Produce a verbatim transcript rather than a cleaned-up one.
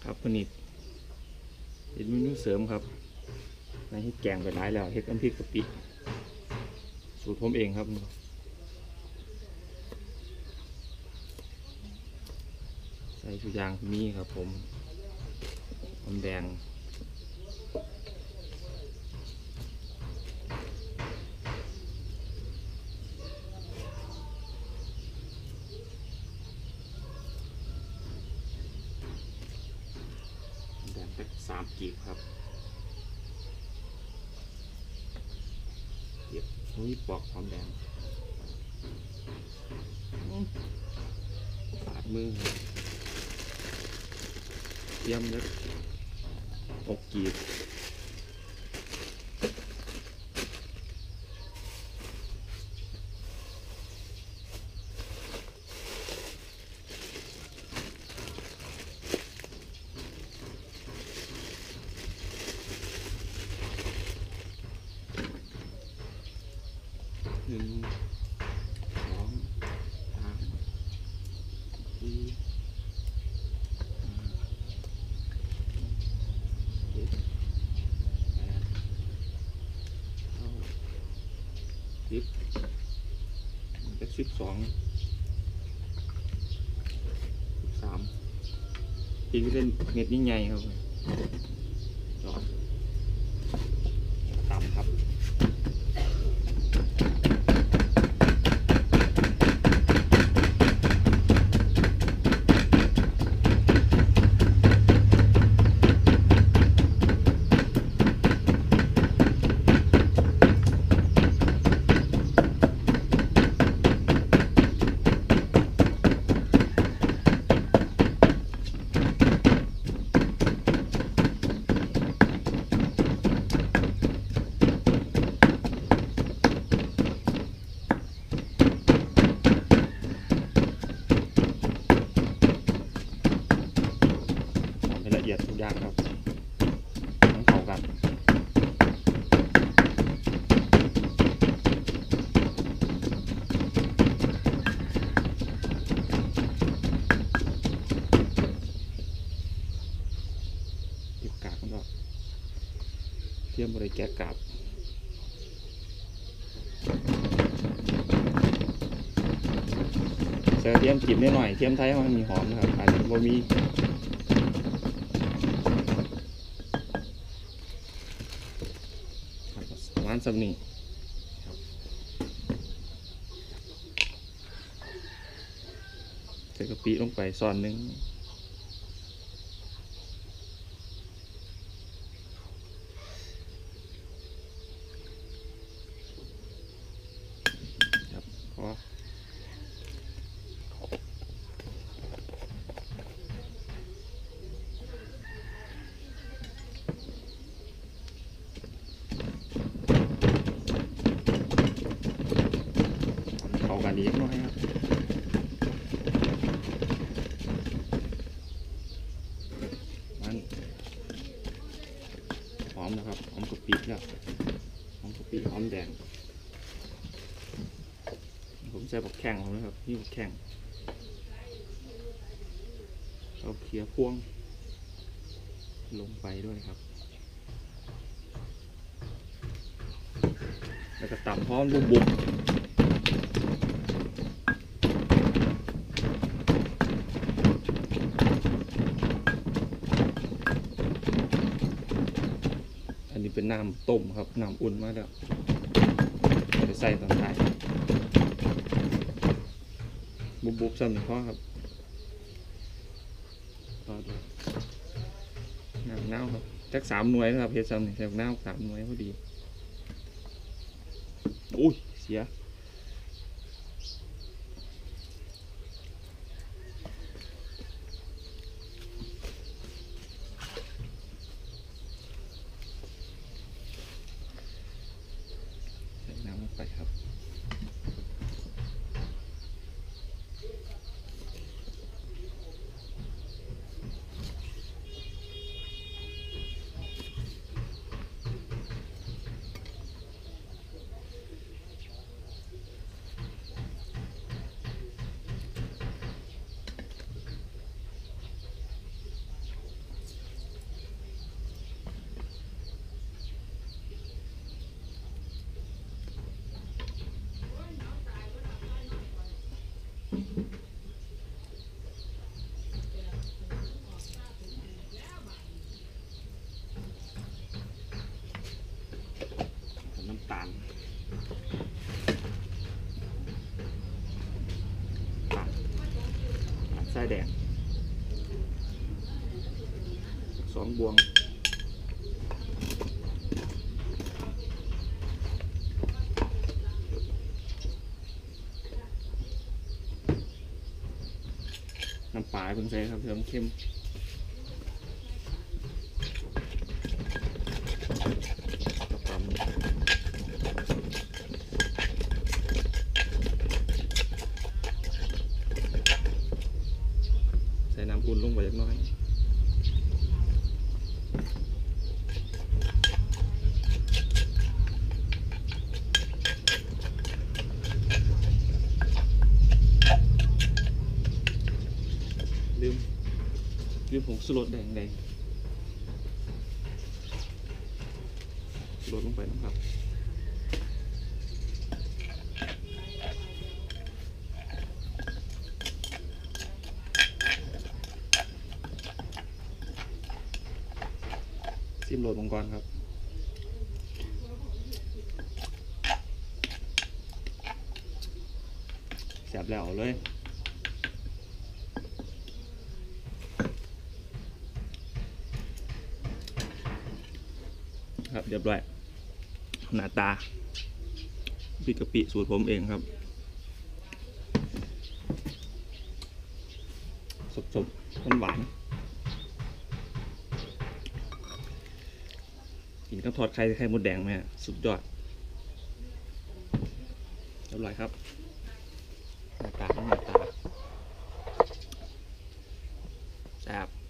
ครับวันนี้เห็นเมนูเสริมครับในเฮ็ดแกงไปหลายแล้วเฮ็ดน้ำพริกกะปิสูตรผมเองครับใส่ทุกอย่างมีครับผมหอมแดงแดงสักสามกีบครับเก็บนี่ปอกหอมแดงปาดมือเตรียมแล้วอกกีบหนึ่งสองสามสี่ห้าเจ็ดแปดเก้าสิบเป็นสิบสองสิบสามปีก็เป็นเม็ดยิ่งใหญ่ครับจอดต่ำครับละเอียดทุกอย่างครับต้องเข้ากันเก็บกากมันก็เทียมบริแกะกาบใส่เทียมจิบนิดหน่อยเทียมไทยมันมีหอมนะครับอาจจะบ่มีร้านสำนีใส่กะปิลงไปซอนหนึ่งครับพอเข้ากันอีกหน่อยครับมันหอมนะครับหอมกะปิแล้วหอมกะปิหอมแดงผมใส่บักแข้งผมนะครับนี่บักแข้งเอาเขียพวงลงไปด้วยครับแล้วก็ตำพร้อมบุบบุบอันนี้เป็นน้ำต้มครับน้ำอุ่นมากแล้วจะใส่ตอนท้ายบุบบุบซ้ำหนึ่งข้อครับต่อด้วยน้ำเน่าครับจักสามหน่วยนะครับเฮ็ดซ้ำหนึ่งใส่เน่าสามหน่วยพอดีอุ้ยเสียใส่น้ำลงไปครับแดงสองบวงน้ำปลาเพิ่งใส่ครับเพิ่มเข้มใส่น้ำอุ่นลงไปเล็กน้อยลืมลืมผงชูรสแดงแดงชูรสลงไปนะครับซิมโรดมังกรครับแซ่บแล้วเลยครับเรียบร้อยหน้าตาพริกกะปิสูตรผมเองครับสดๆหวานๆกินกับทอดไข่ไข่มดแดงไหมฮะสุดยอดเรียบร้อยครับหน้าตาหน้าตาแซ่บ